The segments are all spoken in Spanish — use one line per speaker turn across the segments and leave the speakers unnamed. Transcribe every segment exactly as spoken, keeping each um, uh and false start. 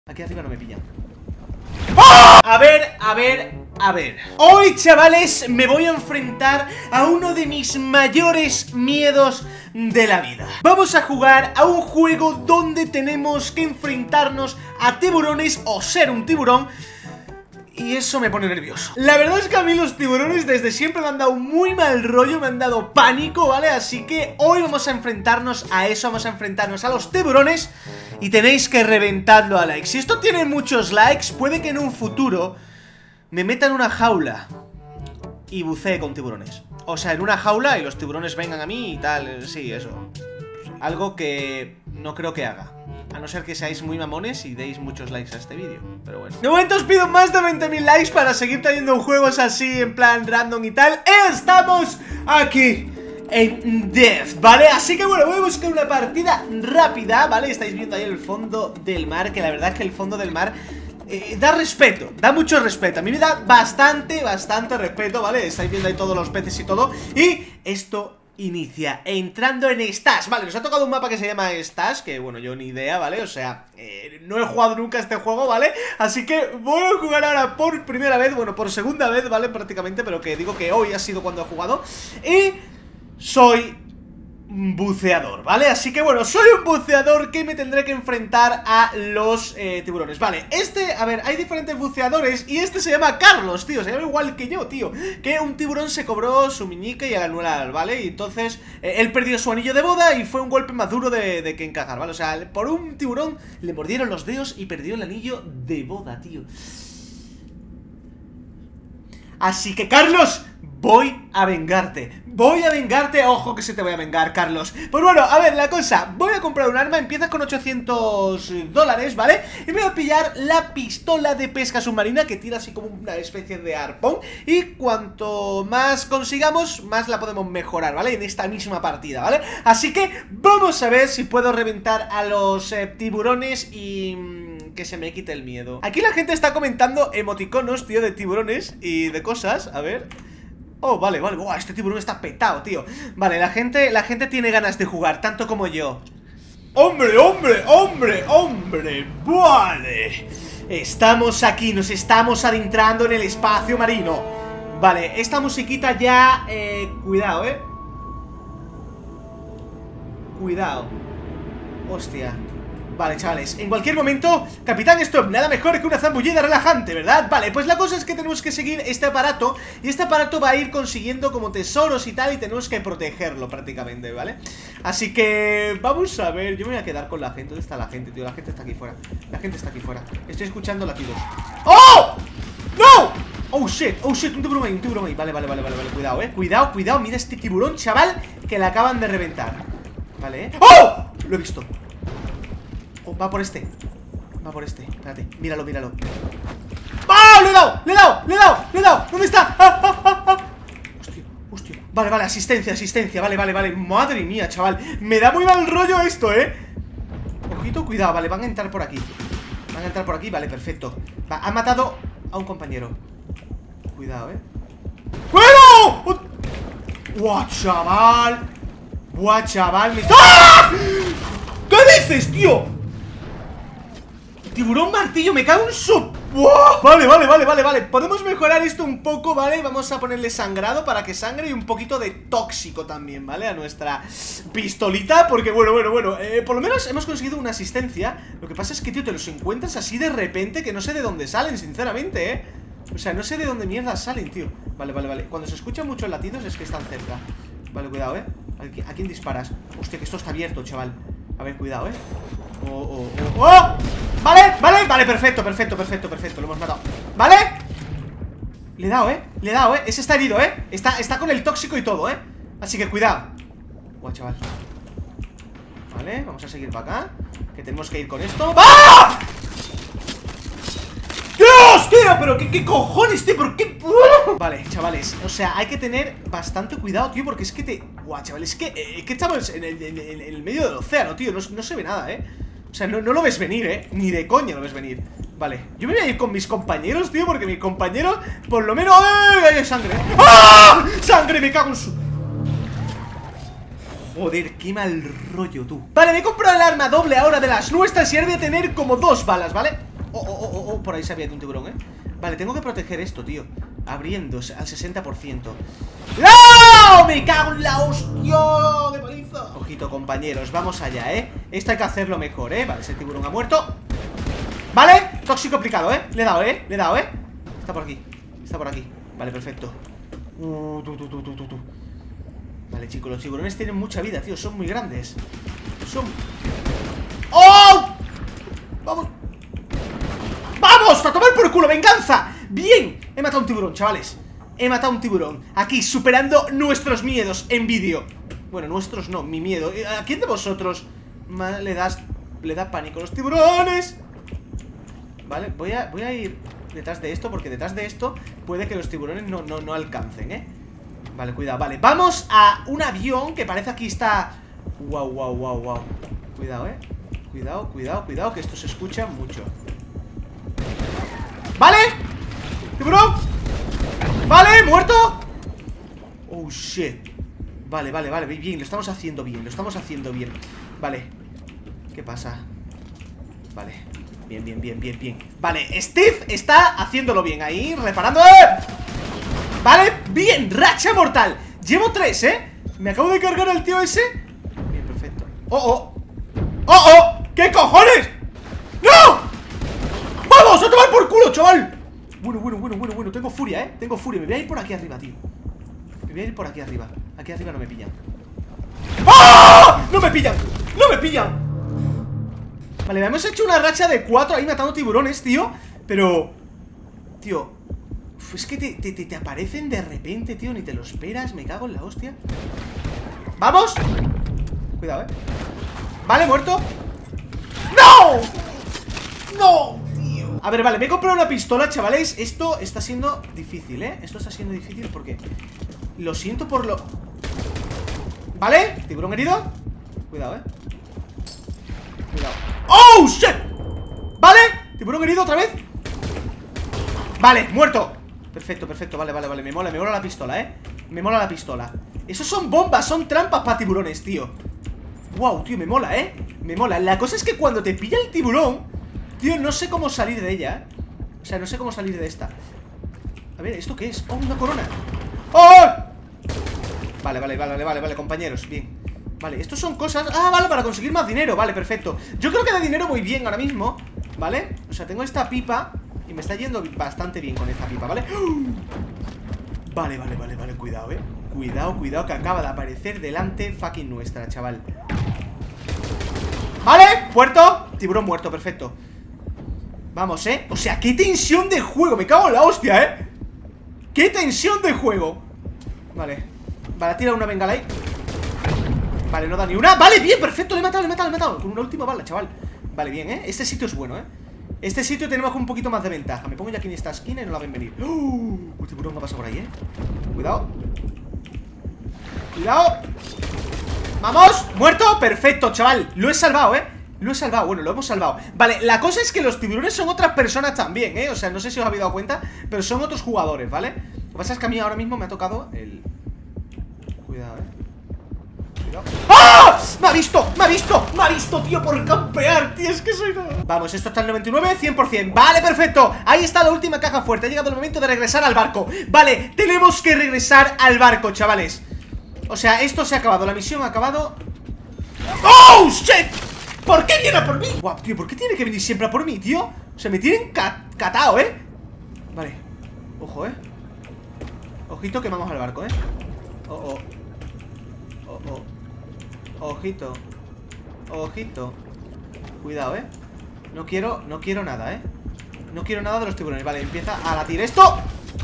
Aquí arriba no me pillan. ¡Oh! A ver, a ver, a ver. Hoy, chavales, me voy a enfrentar a uno de mis mayores miedos de la vida. Vamos a jugar a un juego donde tenemos que enfrentarnos a tiburones o ser un tiburón. Y eso me pone nervioso. La verdad es que a mí los tiburones desde siempre me han dado muy mal rollo, me han dado pánico, ¿vale? Así que hoy vamos a enfrentarnos a eso, vamos a enfrentarnos a los tiburones. Y tenéis que reventarlo a likes. Si esto tiene muchos likes, puede que en un futuro me meta en una jaula y bucee con tiburones. O sea, en una jaula y los tiburones vengan a mí y tal, sí, eso. Algo que no creo que haga, a no ser que seáis muy mamones y deis muchos likes a este vídeo. Pero bueno, de momento os pido más de veinte mil likes para seguir trayendo juegos así en plan random y tal. Estamos aquí en Death, ¿vale? Así que bueno, voy a buscar una partida rápida, ¿vale? Estáis viendo ahí el fondo del mar, que la verdad es que el fondo del mar eh, da respeto, da mucho respeto. A mí me da bastante, bastante respeto, ¿vale? Estáis viendo ahí todos los peces y todo. Y esto inicia entrando en Stash. Vale, nos ha tocado un mapa que se llama Stash, que bueno, yo ni idea, ¿vale? O sea, eh, no he jugado nunca este juego, ¿vale? Así que voy a jugar ahora por primera vez, bueno, por segunda vez, ¿vale? Prácticamente, pero que digo que hoy ha sido cuando he jugado. Y soy un buceador, ¿vale? Así que bueno, soy un buceador que me tendré que enfrentar a los eh, tiburones. Vale, este, a ver, hay diferentes buceadores y este se llama Carlos, tío, se llama igual que yo, tío. Que un tiburón se cobró su muñeca y el anular, ¿vale? Y entonces eh, él perdió su anillo de boda y fue un golpe más duro de, de que encajar, ¿vale? O sea, por un tiburón le mordieron los dedos y perdió el anillo de boda, tío. Así que, Carlos, voy a vengarte. Voy a vengarte, ojo que se te voy a vengar, Carlos. Pues bueno, a ver, la cosa, voy a comprar un arma. Empieza con ochocientos dólares, ¿vale? Y me voy a pillar la pistola de pesca submarina, que tira así como una especie de arpón. Y cuanto más consigamos, más la podemos mejorar, ¿vale? En esta misma partida, ¿vale? Así que vamos a ver si puedo reventar a los eh, tiburones y que se me quite el miedo. Aquí la gente está comentando emoticonos, tío, de tiburones y de cosas, a ver. Oh, vale, vale, wow, este tiburón está petado, tío. Vale, la gente, la gente tiene ganas de jugar, tanto como yo. ¡Hombre, hombre, hombre, hombre! ¡Vale! Estamos aquí, nos estamos adentrando en el espacio marino. Vale, esta musiquita ya... Eh, cuidado, eh Cuidado. Hostia. Vale, chavales, en cualquier momento, Capitán Stop, nada mejor que una zambullida relajante, ¿verdad? Vale, pues la cosa es que tenemos que seguir este aparato. Y este aparato va a ir consiguiendo como tesoros y tal. Y tenemos que protegerlo prácticamente, ¿vale? Así que vamos a ver, yo me voy a quedar con la gente. ¿Dónde está la gente, tío? La gente está aquí fuera. La gente está aquí fuera, estoy escuchando latidos. ¡Oh! ¡No! Oh shit, oh shit, un tiburón ahí, un tiburón ahí. Vale, vale, vale, vale, vale, cuidado, eh Cuidado, cuidado, mira este tiburón, chaval, que le acaban de reventar. Vale, eh ¡oh! Lo he visto. Oh, va por este. Va por este. Espérate, míralo, míralo. ¡Ah! ¡Le he dado! ¡Le he dado! ¡Le he dado! ¡Le he dado! ¿Dónde está? ¡Ah, ah, ah, ah! Hostia, hostia. Vale, vale, asistencia, asistencia. Vale, vale, vale. Madre mía, chaval. Me da muy mal rollo esto, ¿eh? Ojito, cuidado. Vale, van a entrar por aquí. Van a entrar por aquí. Vale, perfecto. Va, han matado a un compañero. Cuidado, ¿eh? ¡Bueno! ¡Oh! ¡Buah, chaval! ¡Buah, chaval! Me... ¡Ah! ¿Qué dices, tío? Tiburón martillo, me cago en su... ¡Wow! Vale, vale, vale, vale, vale. Podemos mejorar esto un poco, ¿vale? Vamos a ponerle sangrado para que sangre y un poquito de tóxico también, ¿vale? A nuestra pistolita, porque bueno, bueno, bueno eh, por lo menos hemos conseguido una asistencia. Lo que pasa es que, tío, te los encuentras así de repente que no sé de dónde salen, sinceramente, ¿eh? O sea, no sé de dónde mierda salen, tío. Vale, vale, vale. Cuando se escuchan muchos latidos es que están cerca. Vale, cuidado, ¿eh? ¿A quién disparas? Hostia, que esto está abierto, chaval. A ver, cuidado, ¿eh? Oh, oh, oh, oh. Vale, vale, vale, perfecto, perfecto, perfecto, perfecto. Lo hemos matado, ¿vale? Le he dado, ¿eh? Le he dado, ¿eh? Ese está herido, ¿eh? Está, está con el tóxico y todo, ¿eh? Así que cuidado. Guau, chaval. Vale, vamos a seguir para acá, que tenemos que ir con esto. ¡Ah! ¡Dios, tío! ¿Pero qué, qué cojones, tío? ¿Por qué? Vale, chavales, o sea, hay que tener bastante cuidado, tío, porque es que te... Guau, chavales, es que, eh, que estamos en el, en, el, en el medio del océano, tío, no, no se ve nada, ¿eh? O sea, no, no lo ves venir, ¿eh? Ni de coña lo ves venir. Vale, yo me voy a ir con mis compañeros, tío, porque mis compañeros, por lo menos... ¡Eh! ¡Hay sangre! ¡Ah! ¡Sangre! Me cago en su... Joder, qué mal rollo, tú. Vale, me he comprado el arma doble ahora de las nuestras y ahora voy a tener como dos balas, ¿vale? Oh, oh, oh, oh, oh, por ahí se había ido un tiburón, ¿eh? Vale, tengo que proteger esto, tío. Abriendo al sesenta por ciento. ¡No! ¡Me cago en la hostia! ¡Qué paliza! Ojito, compañeros, vamos allá, ¿eh? Esto hay que hacerlo mejor, ¿eh? Vale, ese tiburón ha muerto. Vale, tóxico aplicado, ¿eh? Le he dado, ¿eh? Le he dado, ¿eh? Está por aquí, está por aquí. Vale, perfecto. Uh, tu, tu, tu, tu, tu. Vale, chicos, los tiburones tienen mucha vida, tío. Son muy grandes. Son... ¡Oh! ¡Vamos! ¡Vamos! ¡A tomar por culo! ¡Venganza! ¡Bien! He matado a un tiburón, chavales. He matado a un tiburón. Aquí, superando nuestros miedos en vídeo. Bueno, nuestros no, mi miedo. ¿A quién de vosotros le das le da pánico a los tiburones? Vale, voy a, voy a ir detrás de esto, porque detrás de esto puede que los tiburones no, no, no alcancen, ¿eh? Vale, cuidado, vale. Vamos a un avión que parece aquí está... Wow, wow, wow, wow. Cuidado, ¿eh? Cuidado, cuidado, cuidado, que esto se escucha mucho. ¡Vale! ¡Tiburón! ¡Vale! ¡Muerto! Oh, shit. Vale, vale, vale, bien, lo estamos haciendo bien. Lo estamos haciendo bien. Vale. ¿Qué pasa? Vale. Bien, bien, bien, bien, bien. Vale, Steve está haciéndolo bien ahí, reparando. ¡Eh! Vale, bien, racha mortal. Llevo tres, ¿eh? Me acabo de cargar al tío ese. Bien, perfecto. ¡Oh, oh! ¡Oh, oh! ¿Qué cojones? ¡No! ¡Vamos! ¡A tomar por culo, chaval! Bueno, bueno, bueno, bueno, bueno. Tengo furia, ¿eh? Tengo furia. Me voy a ir por aquí arriba, tío. Me voy a ir por aquí arriba. Aquí arriba no me pillan. ¡Ah! ¡No me pillan! ¡No me pillan! Vale, hemos hecho una racha de cuatro ahí matando tiburones, tío. Pero... Tío... Es que te, te, te, te aparecen de repente, tío. Ni te lo esperas. Me cago en la hostia. ¡Vamos! Cuidado, eh. Vale, muerto. ¡No! ¡No, tío! A ver, vale, me he comprado una pistola, chavales. Esto está siendo difícil, eh. Esto está siendo difícil porque... Lo siento por lo... ¿Vale? ¿Tiburón herido? Cuidado, eh. Cuidado. ¡Oh, shit! ¿Vale? ¿Tiburón herido otra vez? Vale, muerto. Perfecto, perfecto, vale, vale, vale. Me mola, me mola la pistola, eh. Me mola la pistola. Esos son bombas, son trampas para tiburones, tío. Wow, tío, me mola, eh. Me mola. La cosa es que cuando te pilla el tiburón, tío, no sé cómo salir de ella, eh. O sea, no sé cómo salir de esta. A ver, ¿esto qué es? Oh, una corona. ¡Oh! Vale, vale, vale, vale, vale, vale, compañeros, bien. Vale, estos son cosas... Ah, vale, para conseguir más dinero, vale, perfecto. Yo creo que de dinero voy bien ahora mismo, ¿vale? O sea, tengo esta pipa y me está yendo bastante bien con esta pipa, ¿vale? Vale, vale, vale, vale, cuidado, eh. Cuidado, cuidado, que acaba de aparecer delante fucking nuestra, chaval. Vale, muerto. Tiburón muerto, perfecto. Vamos, eh. O sea, qué tensión de juego. Me cago en la hostia, eh. Qué tensión de juego. Vale, vale, tira una bengala ahí. Vale, no da ni una. Vale, bien, perfecto, le he matado, le he matado, le he matado. Con una última bala, chaval. Vale, bien, eh. Este sitio es bueno, eh. Este sitio tenemos un poquito más de ventaja. Me pongo ya aquí en esta esquina y no la ven venir. ¡Uh! Un tiburón va a pasar por ahí, eh. Cuidado. Cuidado. ¡Vamos! ¡Muerto! Perfecto, chaval. Lo he salvado, eh. Lo he salvado, bueno, lo hemos salvado. Vale, la cosa es que los tiburones son otras personas también, eh. O sea, no sé si os habéis dado cuenta, pero son otros jugadores, ¿vale? Lo que pasa es que a mí ahora mismo me ha tocado el... Cuidado, eh. ¡Ah! ¡Me ha visto! ¡Me ha visto! ¡Me ha visto, tío, por campear! Tío, es que soy... Vamos, esto está en noventa y nueve, cien por cien. Vale, perfecto. Ahí está la última caja fuerte. Ha llegado el momento de regresar al barco. Vale, tenemos que regresar al barco, chavales. O sea, esto se ha acabado. La misión ha acabado. ¡Oh, shit! ¿Por qué viene a por mí? Guau, tío, ¿por qué tiene que venir siempre a por mí, tío? O sea, me tienen ca catao, ¿eh? Vale. Ojo, ¿eh? Ojito que vamos al barco, ¿eh? Oh, oh. Oh, oh. Ojito. Ojito. Cuidado, eh. No quiero, no quiero nada, eh. No quiero nada de los tiburones. Vale, empieza a latir esto.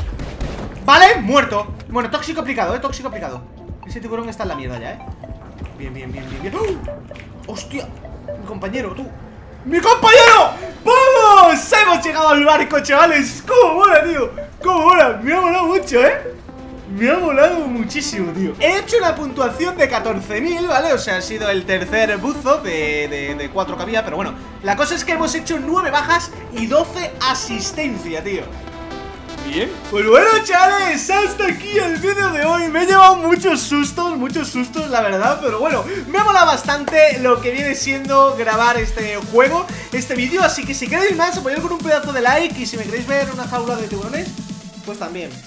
Vale, muerto. Bueno, tóxico aplicado, eh, tóxico aplicado. Ese tiburón está en la mierda ya, eh. Bien, bien, bien, bien, bien. ¡Oh! ¡Hostia! Mi compañero, tú. ¡Mi compañero! ¡Vamos! Hemos llegado al barco, chavales. ¡Cómo mola, tío! ¡Cómo mola! Me ha molado mucho, eh. Me ha molado muchísimo, tío. He hecho una puntuación de catorce mil, ¿vale? O sea, ha sido el tercer buzo de, de, de cuatro que había. Pero bueno, la cosa es que hemos hecho nueve bajas y doce asistencia, tío.
bien.
Pues bueno, chavales, hasta aquí el vídeo de hoy. Me he llevado muchos sustos, muchos sustos, la verdad. Pero bueno, me ha molado bastante lo que viene siendo grabar este juego, este vídeo. Así que si queréis más, apoyad con un pedazo de like. Y si me queréis ver una jaula de tiburones, pues también.